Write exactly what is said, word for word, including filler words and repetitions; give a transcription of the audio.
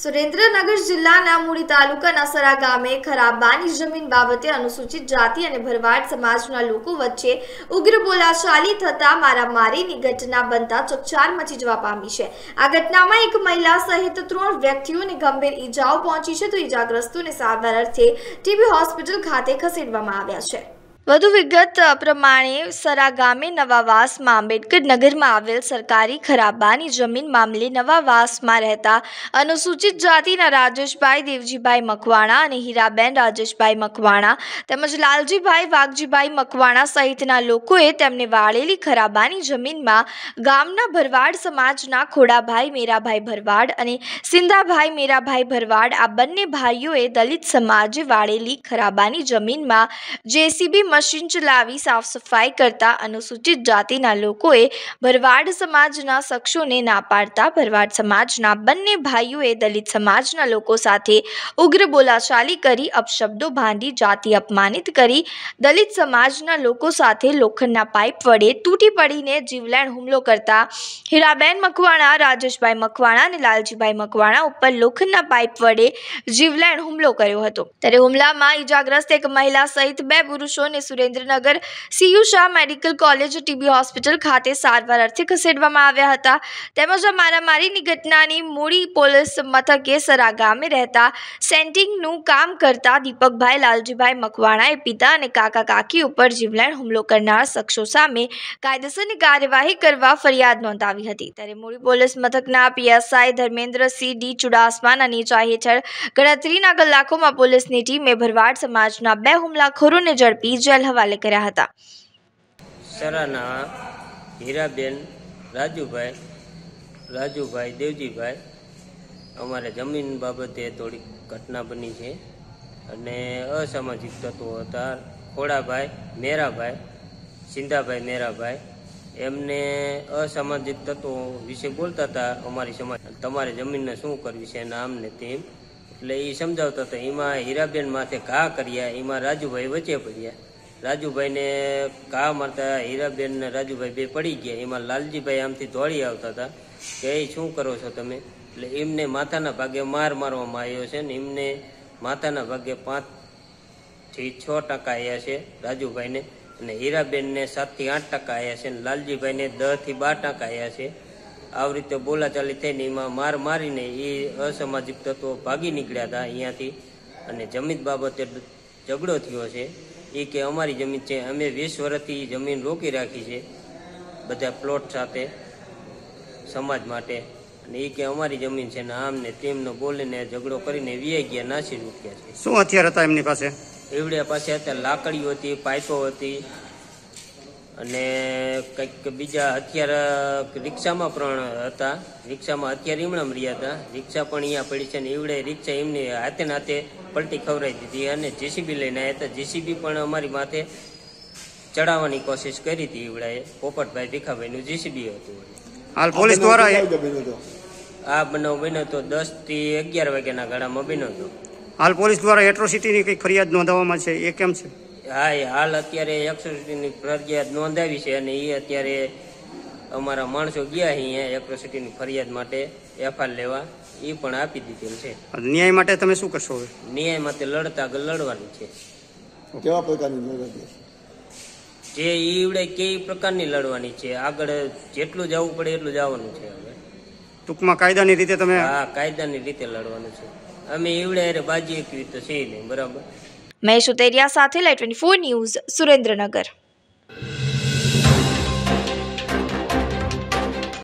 સુરેન્દ્રનગર જિલ્લાના મૂડી તાલુકાના સરા ગામે ખરાબાની જમીન બાબતે અનુસૂચિત જાતિ અને ભરવાડ સમાજના લોકો વચ્ચે ઉગ્ર બોલાચાલી થતા મારામારીની ઘટના બનતા ચકચાર મચી જવા પામી છે। આ ઘટનામાં એક મહિલા સહિત ત્રણ વ્યક્તિઓને ગંભીર ઈજાઓ પહોંચી છે, તો ઈજાગ્રસ્તોને સારવાર અર્થે ટીબી હોસ્પિટલ ખાતે ખસેડવામાં આવ્યા છે। વધુ વિગત પ્રમાણે સરા ગામે નવાવાસમાં આંબેડકર નગરમાં આવેલ સરકારી ખરાબાની જમીન મામલે નવાવાસમાં રહેતા અનુસૂચિત જાતિના રાજેશભાઈ દેવજીભાઈ મકવાણા અને હીરાબેન રાજેશભાઈ મકવાણા તેમજ લાલજીભાઈ વાઘજીભાઈ મકવાણા સહિતના લોકોએ તેમને વાળેલી ખરાબાની જમીનમાં ગામના ભરવાડ સમાજના ખોડાભાઈ મેરાભાઈ ભરવાડ અને સિંધાભાઈ મેરાભાઈ ભરવાડ આ બંને ભાઈઓએ દલિત સમાજે વાળેલી ખરાબાની જમીનમાં જેસીબી મશીન ચલાવી સાફ સફાઈ કરતા અનુસૂચિત જાતિના લોકોએ ભરવાડ સમાજના શખ્સોને ના પાડતા ભરવાડ સમાજના બંને ભાઈઓએ દલિત સમાજના લોકો સાથે ઉગ્ર બોલાચાલી કરી અપશબ્દો ભાંડી જાતિ અપમાનિત કરી દલિત સમાજના લોકો સાથે લોખંડના પાઇપ વડે તૂટી પડીને જીવલેણ હુમલો કરતા હીરાબેન મકવાણા, રાજેશભાઈ મકવાણા અને લાલજીભાઈ મકવાણા ઉપર લોખંડના પાઇપ વડે જીવલેણ હુમલો કર્યો હતો। ત્યારે હુમલામાં ઈજાગ્રસ્ત એક મહિલા સહિત બે પુરુષોને Surendranagar C U Shah medical college TB hospital ખાતે સારવાર અર્થે ખસેડવામાં આવ્યા હતા। તેમજ આ મારામારીની ઘટનાની મૂડી પોલીસ મથકે સરા ગામે રહેતા સેન્ટિંગનું કામ કરતા દીપકભાઈ લાલજીભાઈ મકવાણાએ પિતા અને કાકા કાકી ઉપર જીવલેણ હુમલો કરનાર શખ્સો સામે કાયદેસરની કાર્યવાહી કરવા ફરિયાદ નોંધાવી હતી। ત્યારે મૂડી પોલીસ મથકના પીએસઆઈ ધર્મેન્દ્રસિંહ ડી ચુડાસમાના નેજા હેઠળ ગણતરીના કલાકોમાં પોલીસની ટીમે ભરવાડ સમાજના બે હુમલાખોરોને ઝડપી જેલ હવાલે કર્યા હતા। સરાના હીરાબેન રાજુભાઈ રાજુભાઈ દેવજીભાઈ અમારે જમીન બાબતે થોડી ઘટના બની છે અને અસામાજિક તત્વો હતા ખોડાભાઈ મેરાભાઈ સિંધાભાઈ મેરાભાઈ એમને અસામાજિક તત્વો વિશે બોલતા હતા અમારી સમાજ તમારે જમીનને શું કરવી છે અને આમને તેમ એટલે એ સમજાવતા હતા। એમાં હીરાબેન માથે ઘા કર્યા, એમાં રાજુભાઈ વચ્ચે પડ્યા, રાજુભાઈને ઘા મારતા હીરાબેન ને રાજુભાઈ બે પડી ગયા। એમાં લાલજીભાઈ આમથી દોડી આવતા હતા કે એ શું કરો છો તમે, એટલે એમને માથાના ભાગે માર મારવામાં આવ્યો છે ને એમને માથાના ભાગે પાંચ થી છ ટકા આવ્યા છે રાજુભાઈને, અને હીરાબેનને સાત થી આઠ ટકા આવ્યા છે, અને લાલજીભાઈને દસ થી બાર ટકા આવ્યા છે। આવી રીતે બોલાચાલી થઈને એમાં માર મારીને એ અસામાજિક તત્વો ભાગી નીકળ્યા હતા અહીંયાથી, અને જમીન બાબતે ઝઘડો થયો છે। એ કે અમારી જમીન છે, અમે વીસ વર્ષથી જમીન રોકી રાખી છે બધા પ્લોટ સાથે સમાજ માટે, અને એ કે અમારી જમીન છે ને આમને તેમને બોલીને ઝઘડો કરીને વીએ ગયા, નાસી રૂક્યા છે। શું હથિયાર હતા એમની પાસે? એવડે પાસે અત્યારે લાકડીઓ હતી, પાઇપો હતી અને કંઈક બીજા હથિયાર રિક્ષામાં પણ હતા। રિક્ષામાં હથિયાર એમણે રહ્યા હતા, રિક્ષા પણ અહીંયા પડી છે ને એવડે રિક્ષા એમની હાથે નાથે પલટી ખવડાવી દીધી અને જેસીબી લઈને આવ્યા હતા। જેસીબી પણ અમારી માથે ચડાવવાની કોશિશ કરી હતી એવડાએ, પોપટભાઈ ભીખાભાઈનું જેસીબી હતું। હાલ પોલીસ દ્વારા આ બનાવ બન્યો તો દસ થી અગિયાર વાગ્યાના ગાળામાં બન્યો હતો। હાલ પોલીસ દ્વારા એટ્રોસિટીની કઈ ફરિયાદ નોંધવામાં છે, એ કેમ છે? હા, એ હાલ અત્યારે એટ્રોસિટીની ફરિયાદ નોંધાવી છે અને એ અત્યારે અમારા માણસો ગયા અહીંયા એટ્રોસિટીની ફરિયાદ માટે એફઆઈઆર લેવા, એ પણ આપી દીધેલ છે। ન્યાય માટે તમે શું કરશો? હવે ન્યાય માટે લડતા લડવાની છે। કેવા પ્રકારની લડત? જે ઈવડે કઈ પ્રકારની લડવાની છે, આગળ જેટલું જવું પડે એટલું જવાનું છે। હવે ટૂંકમાં કાયદાની રીતે તમે? હા, કાયદાની રીતે લડવાનું છે। અમે ઈવડે અરે બાજી એક રીતે છે નહીં, બરાબર। મહેશ ઉતેરિયા સાથે live twenty four news, Surendranagar.